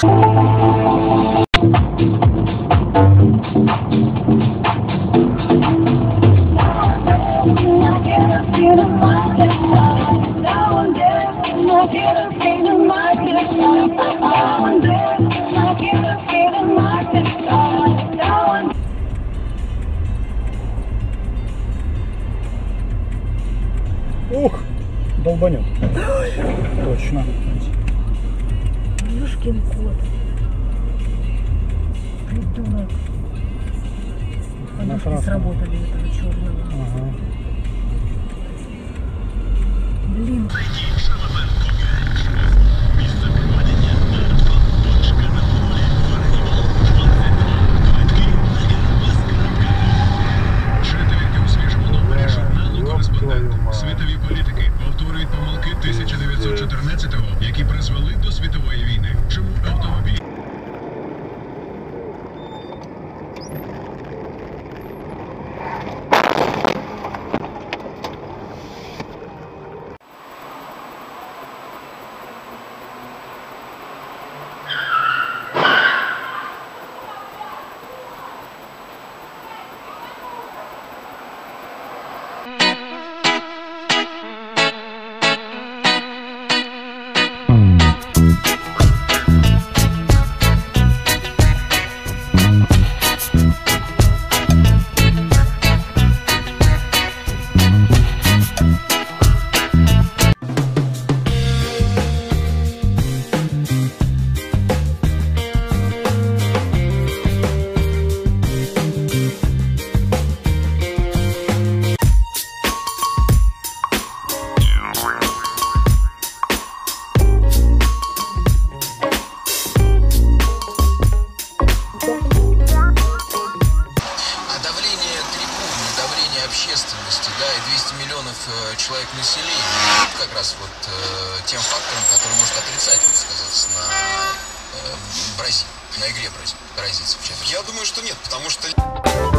Ух, долбанет. Точно. Ёшкин кот. Придурок. Подушки сработали этого черного. Ага. Блин. Світові політики повторюють помилки 1914-го, які призвели до світової війни. Чому автомобіль? Общественности, да, и 200 миллионов человек населения, как раз вот тем фактором, который может отрицательно сказаться на Бразилии, на игре бразильцев. Я думаю, что нет, потому что...